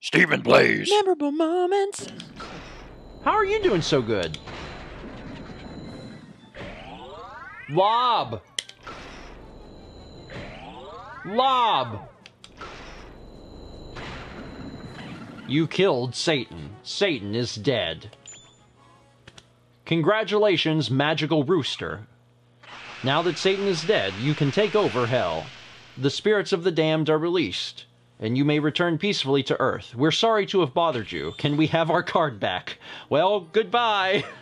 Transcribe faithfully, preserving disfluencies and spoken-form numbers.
Stephen Blaze. Memorable moments. How are you doing so good? Lob! Lob! You killed Satan. Satan is dead. Congratulations, Magical Rooster. Now that Satan is dead, you can take over hell. The spirits of the damned are released, and you may return peacefully to Earth. We're sorry to have bothered you. Can we have our card back? Well, goodbye!